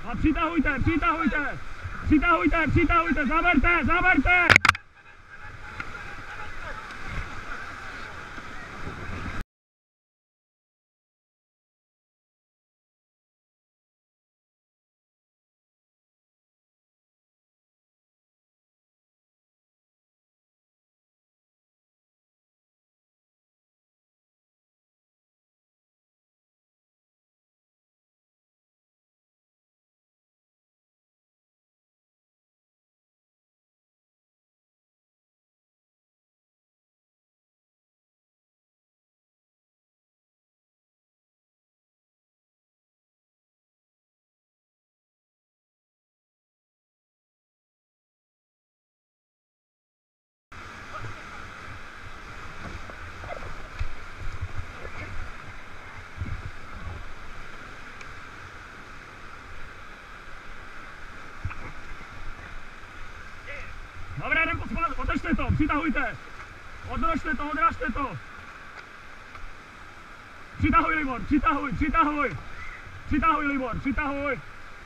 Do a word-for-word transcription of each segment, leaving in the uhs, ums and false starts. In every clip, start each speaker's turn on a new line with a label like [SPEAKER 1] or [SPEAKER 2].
[SPEAKER 1] A přitahujte, přitahujte, přitahujte, přitahujte, zaberte, zaberte! Dobré, jdem pospát, otržte to, přitahujte. Odrožte to, odrážte to. Přitahuj, Libor, přitahuj, přitahuj. Přitahuj, Libor, přitahuj.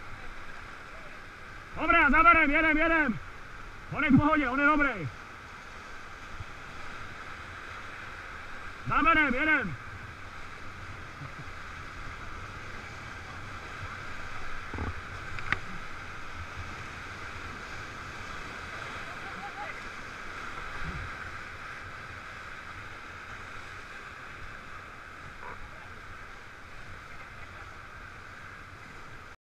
[SPEAKER 1] Dobré, zaberem, jedem, jedem. On je v pohodě, on je dobrý. Zaberem, jedem.